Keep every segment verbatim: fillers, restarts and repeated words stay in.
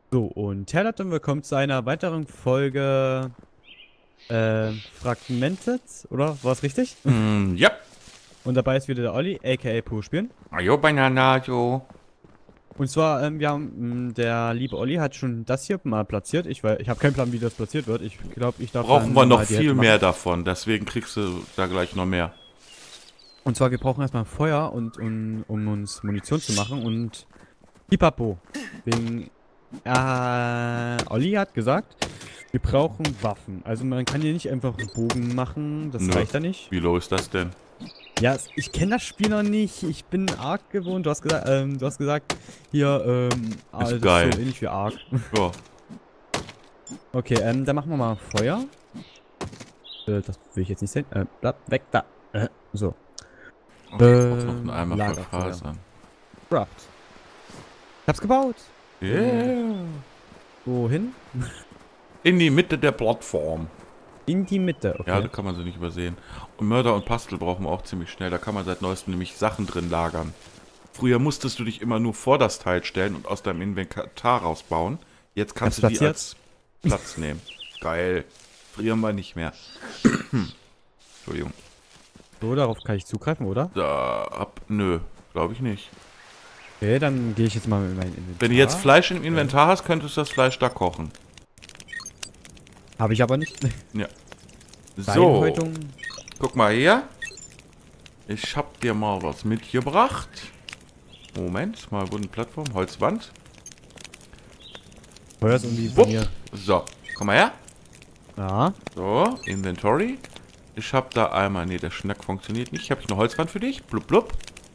So, und Herrlat und willkommen zu einer weiteren Folge äh, Fragmented, oder? War es richtig? Mm, ja. Und dabei ist wieder der Olli, aka Pur spielen. Ajo, Banana, jo. Und zwar, ähm, wir haben, mh, der liebe Olli hat schon das hier mal platziert. Ich, weil, ich habe keinen Plan, wie das platziert wird. Ich glaube, ich darf Brauchen wir dann noch mal die viel Hälfte mehr machen. davon, deswegen kriegst du da gleich noch mehr. Und zwar, wir brauchen erstmal Feuer, und, um, um uns Munition zu machen und Pipapo. Wegen, äh, Olli hat gesagt, wir brauchen Waffen. Also man kann hier nicht einfach einen Bogen machen, das Nö. reicht ja nicht. Wie low ist das denn? Ja, ich kenne das Spiel noch nicht. Ich bin Ark gewohnt. Du hast gesagt, ähm, du hast gesagt, hier, ähm, ah, das Ist ist geil. so ähnlich wie Ark. Ja. Okay, ähm, dann machen wir mal Feuer. Äh, das will ich jetzt nicht sehen. Äh, bleib weg da. Äh, so. Okay, ich brauch noch einen Ähm, Eimer Lagerfeuer. verfasern. Craft. Ich hab's gebaut. Äh, Yeah. wohin? In die Mitte der Plattform. In die Mitte, Ja, okay. da kann man sie nicht übersehen. Und Mörder und Pastel brauchen wir auch ziemlich schnell. Da kann man seit neuestem nämlich Sachen drin lagern. Früher musstest du dich immer nur vor das Teil stellen und aus deinem Inventar rausbauen. Jetzt kannst Hab's du die platziert. als Platz nehmen. Geil. Frieren wir nicht mehr. Entschuldigung. So, darauf kann ich zugreifen, oder? Da ab. Nö, glaube ich nicht. Okay, dann gehe ich jetzt mal mit meinem Inventar. Wenn du jetzt Fleisch im Inventar hast, könntest du das Fleisch da kochen. Habe ich aber nicht. Ja. So, Beinhäutung. guck mal her. Ich hab dir mal was mitgebracht. Moment, mal wurden Plattform, Holzwand. Feuer ist irgendwie bei Wupp. mir. So, komm mal her. Ja. So, Inventory. Ich hab da einmal, nee, der Schnack funktioniert nicht. Ich habe eine Holzwand für dich. Blub, blub.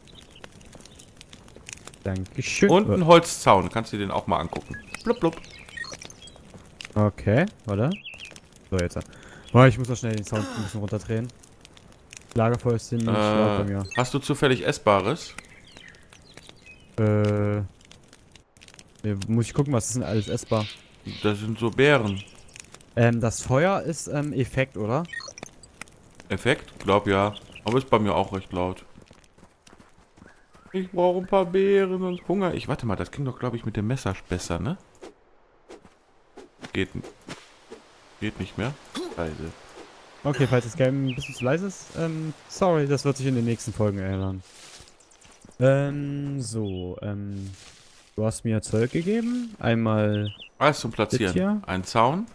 Dankeschön. Und ein Holzzaun. Kannst du den auch mal angucken. Blub, blub. Okay, warte. So, jetzt. Oh, ich muss noch schnell den Sound ein bisschen runterdrehen. Lagerfeuer ist ziemlich laut bei Äh, mir. hast du zufällig Essbares? Äh. Nee, muss ich gucken, was ist denn alles essbar? Das sind so Beeren. Ähm, das Feuer ist, ähm, Effekt, oder? Effekt? Glaub ja. Aber ist bei mir auch recht laut. Ich brauche ein paar Beeren und Hunger. Ich warte mal, das ging doch, glaube ich, mit dem Messer besser, ne? Geht, geht nicht mehr. Scheiße. Okay, falls das Game ein bisschen zu leise ist, ähm, sorry, das wird sich in den nächsten Folgen ändern. Ähm, so, ähm, du hast mir Zeug gegeben. Einmal Alles zum das hier. Platzieren. Ein Zaun.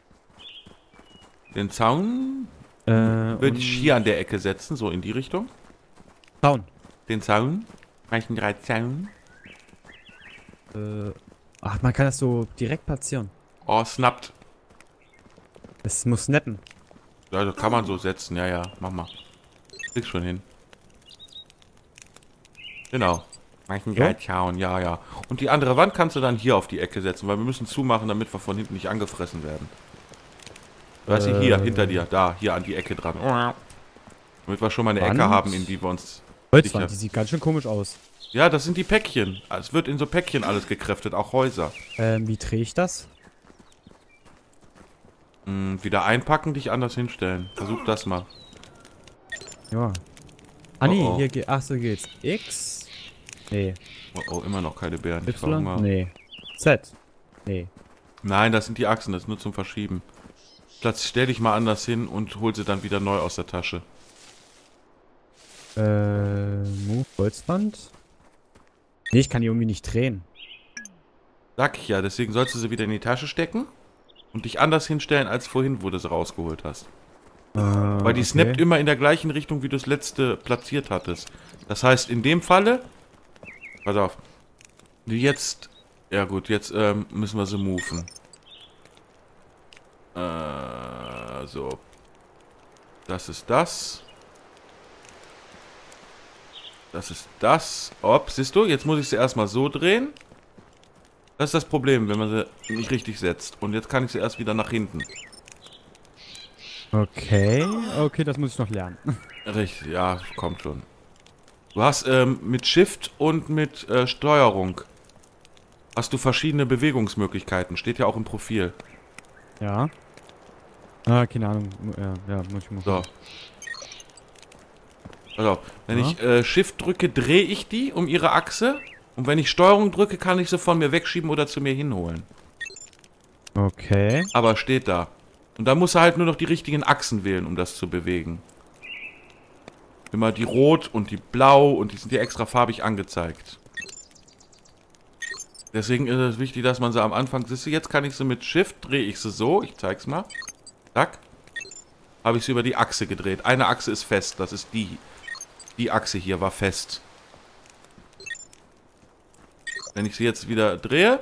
Den Zaun Äh, würde und ich hier an der Ecke setzen, so in die Richtung. Zaun. Den Zaun. Reichen drei Zaun. Äh, ach, man kann das so direkt platzieren. Oh, snappt. Es muss snappen. Ja, das kann man so setzen. Ja, ja, mach mal. Kriegst schon hin. Genau. Reichen drei Zaun, ja, ja. Und die andere Wand kannst du dann hier auf die Ecke setzen, weil wir müssen zumachen, damit wir von hinten nicht angefressen werden. Weißt du, hier, Äh, hinter dir, da, hier an die Ecke dran. Damit wir schon mal eine Wand? Ecke haben, in die wir uns... Holzwand, sicher- die sieht ganz schön komisch aus. Ja, das sind die Päckchen. Es wird in so Päckchen alles gekräftet, auch Häuser. Ähm, wie drehe ich das? Hm, wieder einpacken, dich anders hinstellen. Versuch das mal. Ja. Ah, nee, Oh, oh. hier geht. Ach, so geht's. X. Nee. Oh, oh, immer noch keine Beeren. Ich Y. verhungere. Nee. Z. Nee. Nein, das sind die Achsen, das ist nur zum Verschieben. Platz, stell dich mal anders hin und hol sie dann wieder neu aus der Tasche. Äh, Move Holzwand. Nee, ich kann die irgendwie nicht drehen. Sag ich ja, deswegen sollst du sie wieder in die Tasche stecken und dich anders hinstellen als vorhin, wo du sie rausgeholt hast. Äh, Weil die okay. snappt immer in der gleichen Richtung, wie du das letzte platziert hattest. Das heißt, in dem Falle... Pass auf. Jetzt... Ja gut, jetzt ähm, müssen wir sie moven. Äh, so. Das ist das. Das ist das. Ob, siehst du? Jetzt muss ich sie erstmal so drehen. Das ist das Problem, wenn man sie nicht richtig setzt. Und jetzt kann ich sie erst wieder nach hinten. Okay. Okay, das muss ich noch lernen. Richtig, ja, kommt schon. Du hast ähm, mit Shift und mit äh, Steuerung hast du verschiedene Bewegungsmöglichkeiten. Steht ja auch im Profil. Ja. Ah, keine Ahnung. Ja, ja, muss ich mal. So. Also, wenn Ja. ich äh, Shift drücke, drehe ich die um ihre Achse. Und wenn ich Steuerung drücke, kann ich sie von mir wegschieben oder zu mir hinholen. Okay. Aber steht da. Und da musst du halt nur noch die richtigen Achsen wählen, um das zu bewegen. Immer die Rot und die Blau und die sind dir extra farbig angezeigt. Deswegen ist es wichtig, dass man sie am Anfang... Siehst du, jetzt kann ich sie mit Shift, drehe ich sie so. Ich zeig's mal. Zack. Habe ich sie über die Achse gedreht. Eine Achse ist fest, das ist die. Die Achse hier war fest. Wenn ich sie jetzt wieder drehe...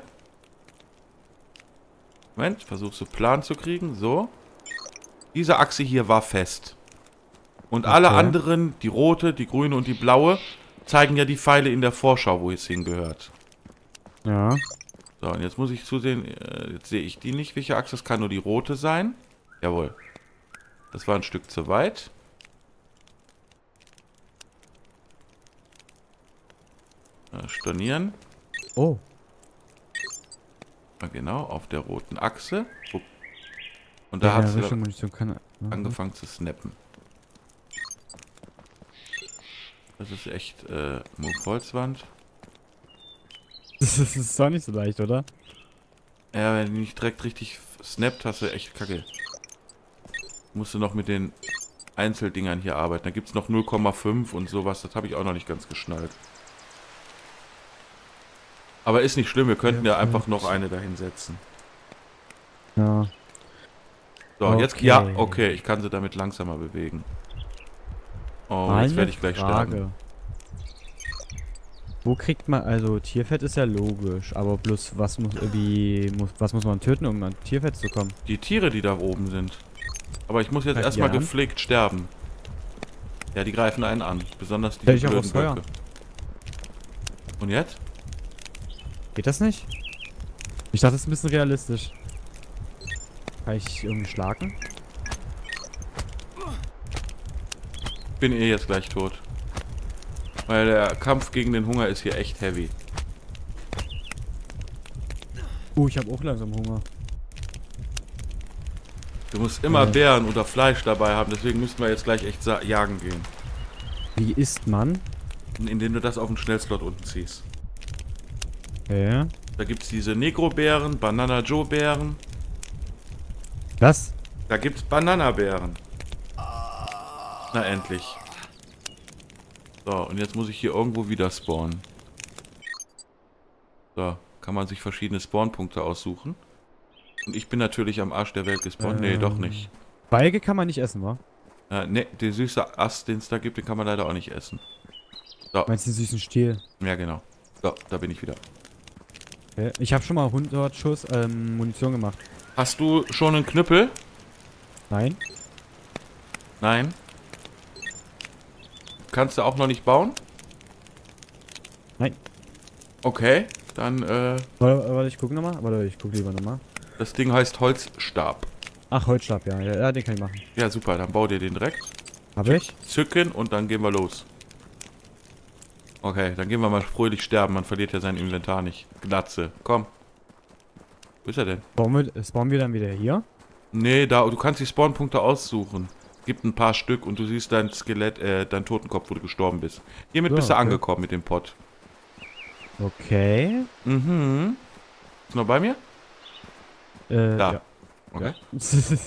Moment, versuche sie plan zu kriegen. So. Diese Achse hier war fest. Und okay. Alle anderen, die rote, die grüne und die blaue, zeigen ja die Pfeile in der Vorschau, wo es hingehört. Ja. So, und jetzt muss ich zusehen, jetzt sehe ich die nicht, welche Achse, das kann nur die rote sein. Jawohl. Das war ein Stück zu weit. Äh, stornieren. Oh. Ja, genau, auf der roten Achse. Und da ja, hat sie Munition kann... angefangen zu snappen. Das ist echt, äh, Move Holzwand. Das ist doch nicht so leicht, oder? Ja, wenn die nicht direkt richtig snappt, hast du echt Kacke. Musst du noch mit den Einzeldingern hier arbeiten. Da gibt es noch null Komma fünf und sowas. Das habe ich auch noch nicht ganz geschnallt. Aber ist nicht schlimm. Wir könnten ja, ja einfach noch eine dahin setzen. Ja. So, okay. Jetzt... Ja, okay. Ich kann sie damit langsamer bewegen. Oh, Eine jetzt werde ich gleich Frage. sterben. Wo kriegt man, also Tierfett ist ja logisch, aber bloß was muss irgendwie, muss, was muss man töten, um an Tierfett zu kommen? Die Tiere, die da oben sind. Aber ich muss jetzt Greif erstmal die an? gepflegt sterben. Ja, die greifen einen an. Besonders die Stell ich auch blöden aufs Feuer. Böcke. Und jetzt? Geht das nicht? Ich dachte, das ist ein bisschen realistisch. Kann ich irgendwie schlagen? Bin eh jetzt gleich tot. Weil der Kampf gegen den Hunger ist hier echt heavy. Oh, ich habe auch langsam Hunger. Du musst immer äh. Beeren oder Fleisch dabei haben, deswegen müssten wir jetzt gleich echt jagen gehen. Wie isst man? Indem du das auf den Schnellslot unten ziehst. Ja. Da gibt es diese Negro-Beeren, Banana-Joe-Beeren. Was? Da gibt's Bananabeeren. Na endlich. So, und jetzt muss ich hier irgendwo wieder spawnen. So, kann man sich verschiedene Spawnpunkte aussuchen. Und ich bin natürlich am Arsch der Welt gespawnt. Ähm, nee, doch nicht. Feige kann man nicht essen, wa? Äh, ne, der süße Ast, den es da gibt, den kann man leider auch nicht essen. So. Meinst du den süßen Stiel? Ja, genau. So, da bin ich wieder. Okay. Ich habe schon mal hundert Schuss ähm, Munition gemacht. Hast du schon einen Knüppel? Nein. Nein. Kannst du auch noch nicht bauen? Nein. Okay, dann äh... Warte, warte ich guck nochmal. Warte, ich guck lieber nochmal. Das Ding heißt Holzstab. Ach, Holzstab, ja. ja. Ja, den kann ich machen. Ja, super, dann bau dir den direkt. Hab ich? Zücken und dann gehen wir los. Okay, dann gehen wir mal fröhlich sterben. Man verliert ja sein Inventar nicht. Glatze, komm. Wo ist er denn? Spawnen wir, spawnen wir dann wieder hier? Nee, da, du kannst die Spawnpunkte aussuchen. Gibt ein paar Stück und du siehst dein Skelett, äh, dein Totenkopf, wo du gestorben bist. Hiermit so, bist du okay. angekommen mit dem Pot. Okay. Mhm. Ist noch bei mir? Äh, da. Ja. Okay. Ja.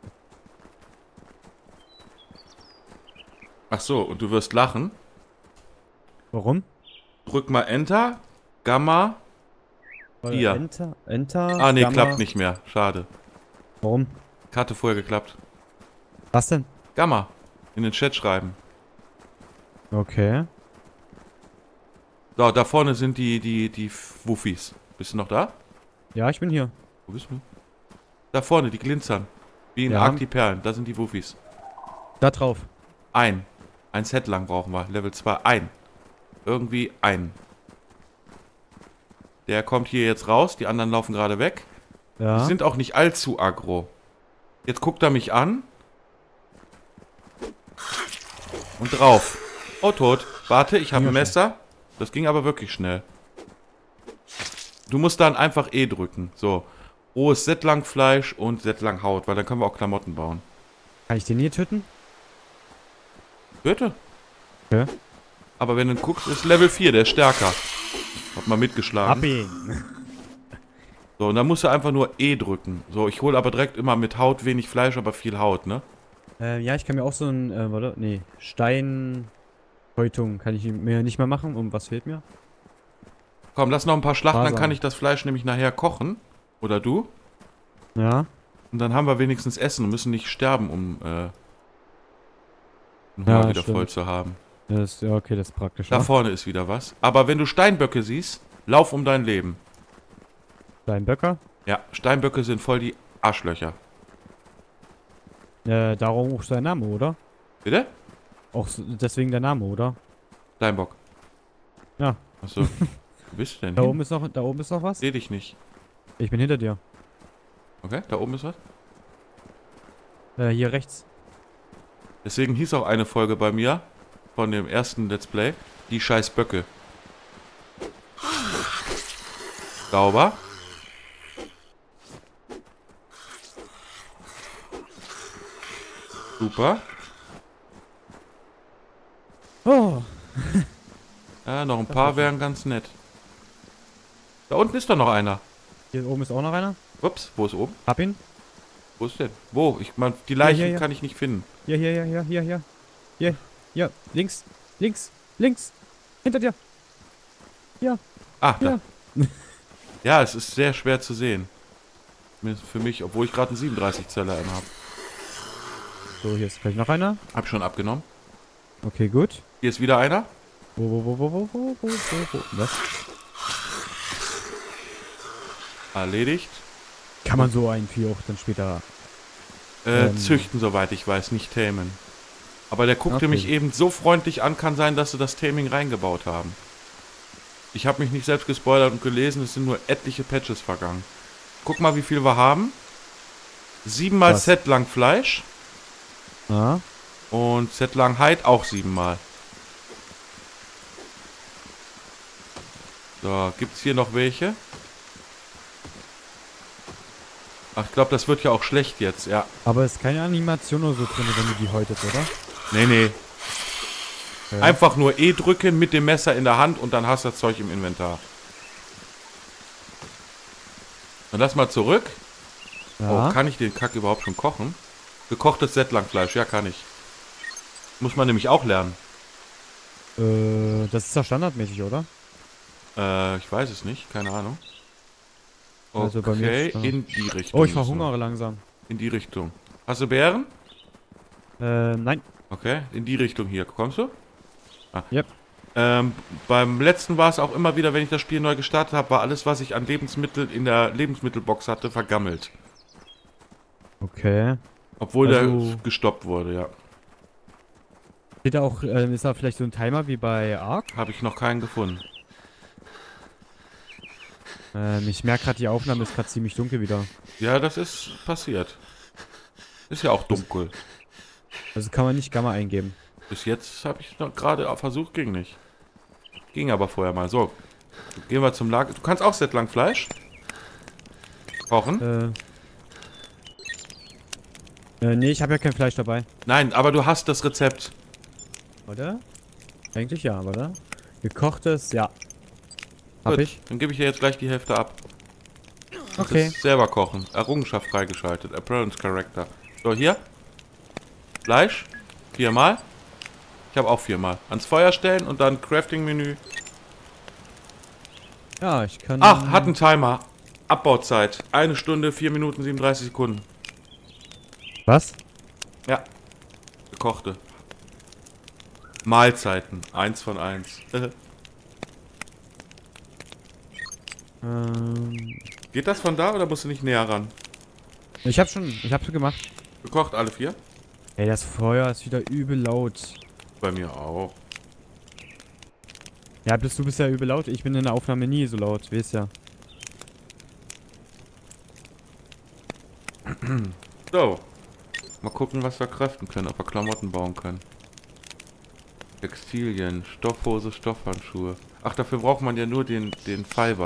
Ach so, und du wirst lachen. Warum? Drück mal Enter. Gamma. Hier. Enter, Enter. Ah, nee, Gamma. klappt nicht mehr. Schade. Warum? Hatte vorher geklappt. Was denn? Gamma. In den Chat schreiben. Okay. So, da vorne sind die, die, die Wuffis. Bist du noch da? Ja, ich bin hier. Wo bist du? Da vorne, die glinzern. Wie in Ja. Ark die Perlen. Da sind die Wuffis. Da drauf. Ein. Ein Set lang brauchen wir. Level zwei. Ein. Irgendwie ein. Der kommt hier jetzt raus. Die anderen laufen gerade weg. Ja. Die sind auch nicht allzu aggro. Jetzt guckt er mich an. Und drauf. Oh, tot. Warte, ich habe ein Messer. Das ging aber wirklich schnell. Du musst dann einfach E drücken. So. Rohes Settlangfleisch und Settlanghaut, weil dann können wir auch Klamotten bauen. Kann ich den hier töten? Bitte. Ja. Aber wenn du guckst, ist Level vier, der ist stärker. Hab mal mitgeschlagen. Hab ihn. So, und dann musst du einfach nur E drücken. So, ich hole aber direkt immer mit Haut wenig Fleisch, aber viel Haut, ne? Äh, ja, ich kann mir auch so ein, äh, warte, nee, Steinhäutung kann ich mir nicht mehr machen. Und was fehlt mir? Komm, lass noch ein paar schlachten, dann Fasern. kann ich das Fleisch nämlich nachher kochen. Oder du? Ja. Und dann haben wir wenigstens Essen und müssen nicht sterben, um äh, den Ja, Hunger wieder stimmt. voll zu haben. Das ist, ja, okay, das ist praktisch. Da Ja. vorne ist wieder was. Aber wenn du Steinböcke siehst, lauf um dein Leben. Steinböcker? Ja, Steinböcke sind voll die Arschlöcher. Äh, darum auch sein Name, oder? Bitte? Auch s- deswegen der Name, oder? Steinbock. Ja. Achso. Wo bist du denn Da hin? oben ist noch, da oben ist noch was? Seh dich nicht. Ich bin hinter dir. Okay, da oben ist was. Äh, hier rechts. Deswegen hieß auch eine Folge bei mir, von dem ersten Let's Play, die scheiß Böcke. Sauber. Super. Oh. Ja, noch ein Das paar war wären ganz nett. Da unten ist doch noch einer. Hier oben ist auch noch einer. Ups, wo ist oben? Hab ihn. Wo ist denn? Wo? Ich mein, die Leichen hier, hier. kann ich nicht finden. Hier, hier, hier, hier, hier, hier. Hier, hier. Links, links, links. Hinter dir. Ah, da. Ja. Ja, es ist sehr schwer zu sehen. Zumindest für mich, obwohl ich gerade einen siebenunddreißig Zöller habe. So, hier ist gleich noch einer. Hab schon abgenommen. Okay, gut. Hier ist wieder einer. Wo, wo, wo, wo, wo, wo, wo, wo, wo. Was? Erledigt. Kann man so ein Vieh auch dann später... Äh, Ähm. züchten, soweit ich weiß, nicht tamen. Aber der guckte Okay. mich eben so freundlich an, kann sein, dass sie das Taming reingebaut haben. Ich habe mich nicht selbst gespoilert und gelesen, es sind nur etliche Patches vergangen. Guck mal, wie viel wir haben. Siebenmal Was? Set lang Fleisch Ja. und Set lang Hide auch siebenmal. So, gibt's hier noch welche? Ach, ich glaube, das wird ja auch schlecht jetzt, ja. Aber ist keine Animation oder so drin, wenn du die häutest, oder? Nee, nee. Ja. Einfach nur E drücken mit dem Messer in der Hand und dann hast du das Zeug im Inventar. Dann lass mal zurück. Ja. Oh, kann ich den Kack überhaupt schon kochen? Gekochtes Settlangfleisch, ja, kann ich. Muss man nämlich auch lernen. Äh, das ist doch standardmäßig, oder? Äh, ich weiß es nicht, keine Ahnung. Okay, Also bei mir ist, äh, in die Richtung. Oh, ich müssen wir. verhungere langsam. In die Richtung. Hast du Beeren? Äh, nein. Okay, in die Richtung hier. Kommst du? Ah. Yep. Ähm, beim letzten war es auch immer wieder, wenn ich das Spiel neu gestartet habe, war alles, was ich an Lebensmittel in der Lebensmittelbox hatte, vergammelt. Okay. Obwohl Also- der gestoppt wurde, ja. Steht da auch, äh, ist da vielleicht so ein Timer wie bei Ark? Habe ich noch keinen gefunden. Ähm, ich merke gerade, die Aufnahme ist gerade ziemlich dunkel wieder. Ja, das ist passiert. Ist ja auch dunkel. Also kann man nicht Gamma eingeben. Bis jetzt habe ich noch gerade auch versucht, ging nicht. Ging aber vorher mal. So, gehen wir zum Lager. Du kannst auch Set lang Fleisch kochen. Äh. Äh, nee, ich habe ja kein Fleisch dabei. Nein, aber du hast das Rezept. Oder? Eigentlich ja, oder? Gekochtes, ja. Hab Gut, ich. dann gebe ich dir jetzt gleich die Hälfte ab. Okay. Das selber kochen. Errungenschaft freigeschaltet. Appearance Character. So, hier. Fleisch. Viermal. Ich habe auch viermal. Ans Feuer stellen und dann Crafting-Menü. Ja, ich kann... Ach, hat einen Timer. Abbauzeit. Eine Stunde, vier Minuten, siebenunddreißig Sekunden. Was? Ja. Gekochte. Mahlzeiten. Eins von eins. Ähm, Geht das von da oder musst du nicht näher ran? ich hab schon, ich hab schon gemacht. Gekocht alle vier? Ey, das Feuer ist wieder übel laut. Bei mir auch. Ja, bist du bist ja übel laut. Ich bin in der Aufnahme nie so laut, weißt ja. So. Mal gucken, was wir craften können, ob wir Klamotten bauen können. Textilien, Stoffhose, Stoffhandschuhe. Ach, dafür braucht man ja nur den, den Fiber.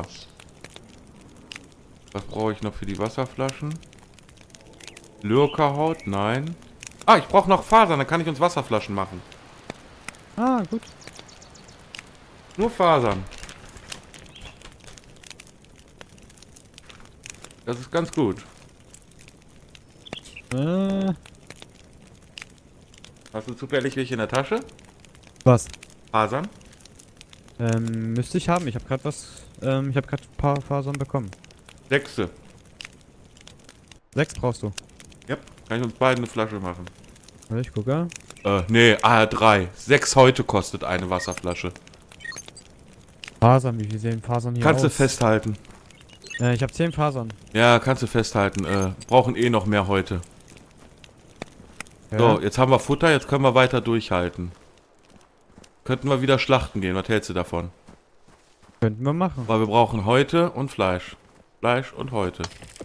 Was brauche ich noch für die Wasserflaschen? Lurkerhaut? Nein. Ah, ich brauche noch Fasern, dann kann ich uns Wasserflaschen machen. Ah, gut. Nur Fasern. Das ist ganz gut. Äh, Hast du zufällig welche in der Tasche? was? Fasern? Ähm, müsste ich haben. Ich habe gerade was. Ähm, ich habe gerade ein paar Fasern bekommen. Sechste. Sechs brauchst du. Ja, kann ich uns beiden eine Flasche machen. Warte, ich gucke. Äh, nee, ah, drei. Sechs heute kostet eine Wasserflasche. Fasern, wie viel sehen Fasern hier Kannst du aus? festhalten. Äh, ich habe zehn Fasern. Ja, kannst du festhalten. Äh, brauchen eh noch mehr heute. Ja. So, jetzt haben wir Futter, jetzt können wir weiter durchhalten. Könnten wir wieder schlachten gehen, was hältst du davon? Könnten wir machen. Weil wir brauchen heute und Fleisch. Fleisch und heute.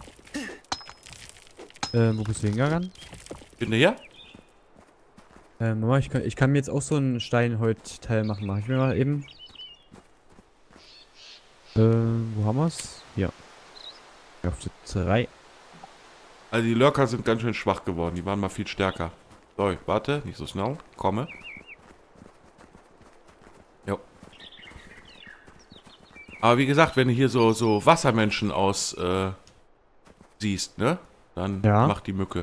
Äh, wo bist du hingegangen? Bin du hier? Äh, Mama, ich kann, ich kann mir jetzt auch so ein Steinholzteil machen. Mach ich mir mal eben. Äh, wo haben wir's? Hier. Auf die drei. Also die Lurker sind ganz schön schwach geworden, die waren mal viel stärker. So, warte, nicht so schnell. Komme. Jo. Aber wie gesagt, wenn du hier so, so Wassermenschen aus äh, siehst, ne? Dann Ja. mach die Mücke.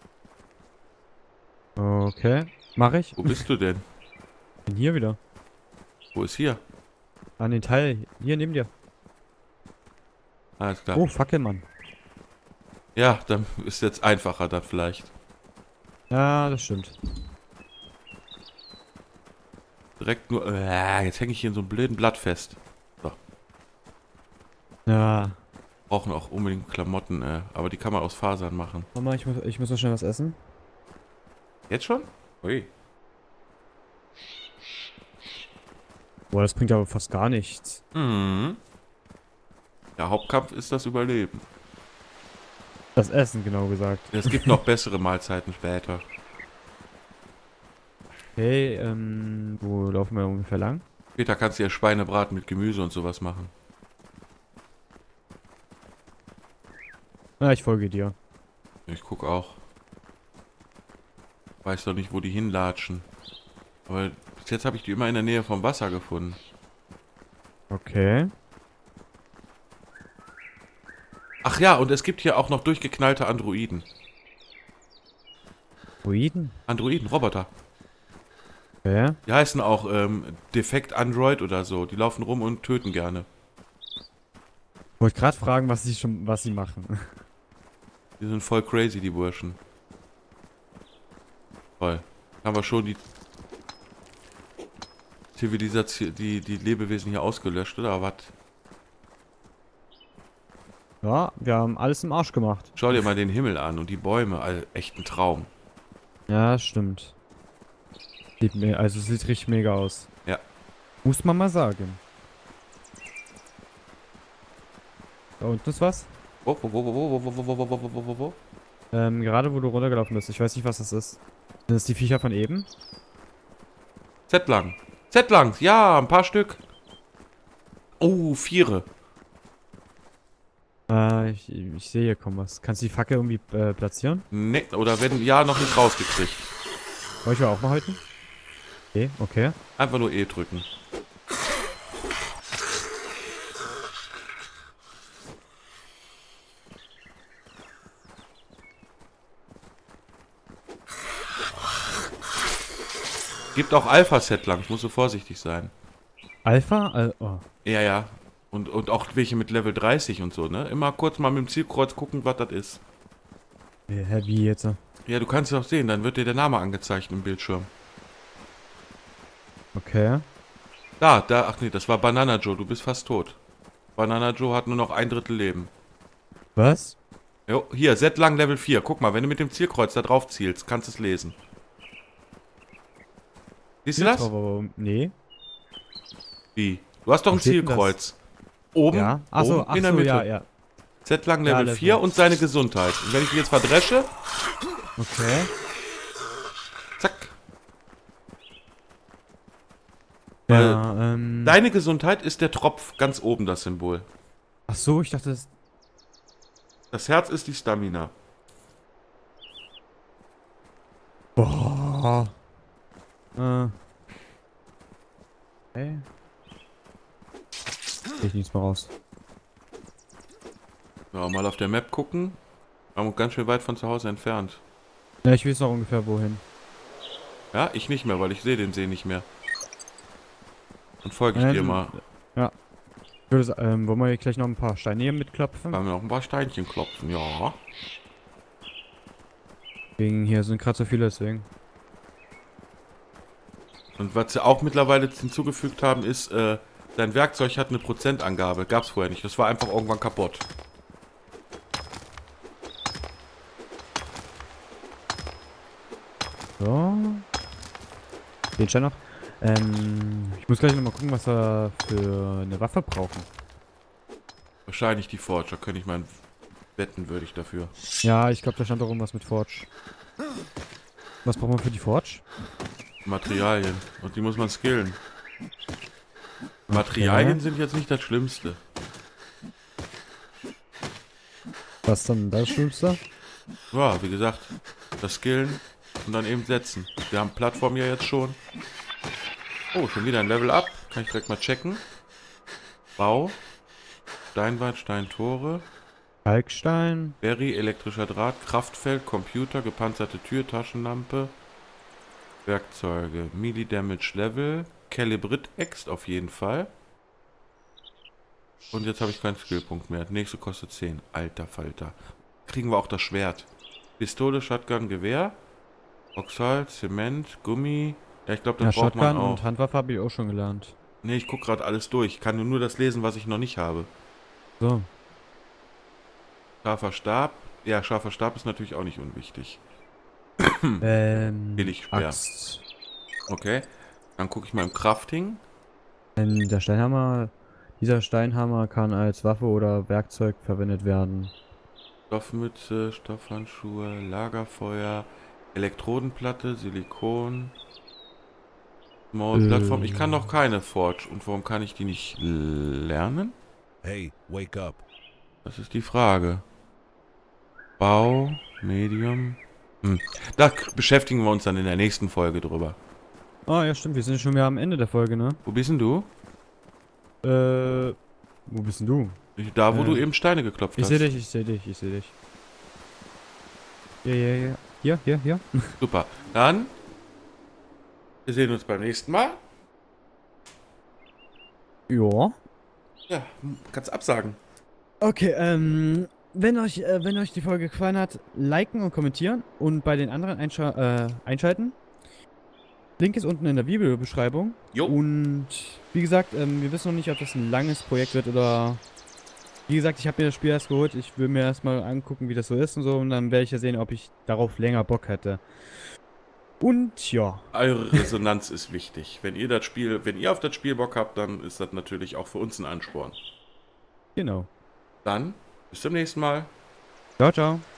Okay. Mach ich. Wo bist du denn? Bin hier wieder. Wo ist hier? An den Teil. Hier neben dir. Alles klar. Oh, Fackel, Mann. Ja, dann ist jetzt einfacher dann vielleicht. Ja, das stimmt. Direkt nur... Äh, jetzt hänge ich hier in so einem blöden Blatt fest. So. Ja. Brauchen auch unbedingt Klamotten, äh, aber die kann man aus Fasern machen. Mama, ich muss, ich muss noch schnell was essen. Jetzt schon? Ui. Boah, das bringt aber fast gar nichts. Mhm. Der Hauptkampf ist das Überleben. Das Essen, genau gesagt. Es gibt noch bessere Mahlzeiten später. Okay, ähm, wo laufen wir ungefähr lang? Später kannst du ja Schweinebraten mit Gemüse und sowas machen. Ja, ich folge dir. Ich guck auch. Weiß doch nicht, wo die hinlatschen. Aber bis jetzt habe ich die immer in der Nähe vom Wasser gefunden. Okay. Ach ja, und es gibt hier auch noch durchgeknallte Androiden. Druiden? Androiden, Roboter. Okay. Die heißen auch ähm, Defekt Android oder so. Die laufen rum und töten gerne. Wollte gerade fragen, was sie schon, was sie machen. Die sind voll crazy, die Burschen. Toll. Haben wir schon die Zivilisation, die, die Lebewesen hier ausgelöscht, oder was? Ja, wir haben alles im Arsch gemacht. Schau dir mal den Himmel an und die Bäume, all, echt ein Traum. Ja, stimmt. Sieht me also sieht richtig mega aus. Ja. Muss man mal sagen. Da unten ist was. Wo, wo, wo, wo, wo, wo, wo, wo, wo, wo, wo, wo, wo? Ähm, gerade wo du runtergelaufen bist. Ich weiß nicht, was das ist. Sind das die Viecher von eben? Z lang. Z lang, ja, ein paar Stück. Oh, Viere. Äh, ich, ich sehe hier kaum was. Kannst du die Fackel irgendwie äh, platzieren? Ne, oder wenn, ja, noch nicht rausgekriegt. Wollte ich mal auch mal halten? Okay, okay. Einfach nur E drücken. Gibt auch Alpha-Set lang, musst du vorsichtig sein. Alpha? Al oh. Ja, ja. Und, und auch welche mit Level dreißig und so, ne? Immer kurz mal mit dem Zielkreuz gucken, was das ist. Hä, wie jetzt? Ja, du kannst es auch sehen, dann wird dir der Name angezeigt im Bildschirm. Okay. Da, da, ach nee, das war Banana Joe, du bist fast tot. Banana Joe hat nur noch ein Drittel Leben. Was? Jo, hier, Z lang Level vier. Guck mal, wenn du mit dem Zielkreuz da drauf zielst, kannst du es lesen. Siehst du das? Drauf, aber, nee. Wie? Du hast doch Wo ein steht denn Zielkreuz. Oben, Ja. Achso, oben ach in der so, Mitte. ja, ja. Z lang Ja, Level Level. vier und seine Gesundheit. Und wenn ich ihn jetzt verdresche, Okay. zack. Ja, ähm. Deine Gesundheit ist der Tropf, ganz oben das Symbol. Ach so, ich dachte, das. Das Herz ist die Stamina. Boah. Äh. Okay. Krieg ich nichts mehr raus. Ja, mal auf der Map gucken. Aber ganz schön weit von zu Hause entfernt. Ja, ich weiß noch ungefähr wohin. Ja, ich nicht mehr, weil ich sehe den See nicht mehr. Dann folge ich Ja, dir du- mal. Ja. Ich würde sa- ähm, wollen wir gleich noch ein paar Steine hier mitklopfen? Wollen wir noch ein paar Steinchen klopfen? Ja. Wegen hier sind gerade so viele, deswegen. Und was sie auch mittlerweile hinzugefügt haben, ist, äh, dein Werkzeug hat eine Prozentangabe. Gab's vorher nicht. Das war einfach irgendwann kaputt. So. Den Stein noch. Ähm, ich muss gleich noch mal gucken, was wir für eine Waffe brauchen. Wahrscheinlich die Forge. Da könnte ich mal wetten, würde ich dafür. Ja, ich glaube, da stand auch irgendwas mit Forge. Was brauchen wir für die Forge? Materialien. Und die muss man skillen. Materialien sind jetzt nicht das Schlimmste. Was dann das Schlimmste? Ja, wie gesagt, das Skillen und dann eben setzen. Wir haben Plattform ja jetzt schon. Oh, schon wieder ein Level Up. Kann ich direkt mal checken. Bau. Steinwand, Steintore. Kalkstein. Berry, elektrischer Draht, Kraftfeld, Computer, gepanzerte Tür, Taschenlampe. Werkzeuge. Melee Damage Level. Calibrit Ext auf jeden Fall. Und jetzt habe ich keinen Skillpunkt mehr. Nächste kostet zehn. Alter Falter. Kriegen wir auch das Schwert. Pistole, Shotgun, Gewehr. Oxal, Zement, Gummi. Ja, ich glaube, das Ja, braucht man Shotgun auch. und Handwaffe habe ich auch schon gelernt. Ne, ich gucke gerade alles durch. Ich kann nur das lesen, was ich noch nicht habe. So. Scharfer Stab. Ja, scharfer Stab ist natürlich auch nicht unwichtig. Ähm. Billig schwer. Axt. Okay. Dann gucke ich mal im Crafting. Ähm, der Steinhammer. Dieser Steinhammer kann als Waffe oder Werkzeug verwendet werden. Stoffmütze, Stoffhandschuhe, Lagerfeuer, Elektrodenplatte, Silikon, Small Äh. Plattform. Ich kann noch keine Forge. Und warum kann ich die nicht lernen? Hey, wake up. Das ist die Frage. Bau, Medium. Hm. Da k- beschäftigen wir uns dann in der nächsten Folge drüber. Ah, ja, stimmt. Wir sind schon wieder am Ende der Folge, ne? Wo bist denn du? Äh. Wo bist denn du? Ich- Da, wo Äh, du eben Steine geklopft Ich hast. sehe dich, ich sehe dich, ich sehe dich. Ja, ja, ja. Hier, hier, hier. Super. Dann, wir sehen uns beim nächsten Mal. Ja. Ja, kannst absagen. Okay, ähm, wenn euch, äh, wenn euch die Folge gefallen hat, liken und kommentieren und bei den anderen einscha äh, einschalten. Link ist unten in der Videobeschreibung. Jo. Und wie gesagt, ähm, wir wissen noch nicht, ob das ein langes Projekt wird oder... Wie gesagt, ich habe mir das Spiel erst geholt. Ich will mir erstmal angucken, wie das so ist und so. Und dann werde ich ja sehen, ob ich darauf länger Bock hätte. Und ja. Eure Resonanz ist wichtig. Wenn ihr das Spiel, wenn ihr auf das Spiel Bock habt, dann ist das natürlich auch für uns ein Ansporn. Genau. Dann, bis zum nächsten Mal. Ciao, ciao.